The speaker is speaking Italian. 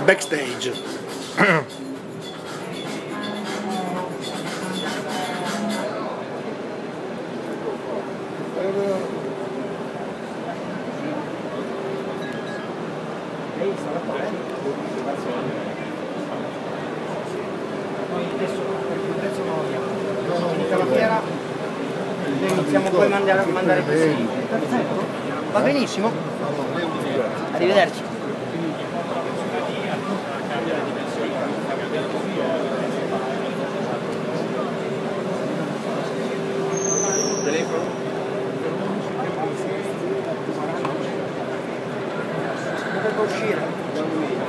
backstage. Iniziamo poi a mandare così. Perfetto, va benissimo. Arrivederci. Telefono? Dovrebbe uscire.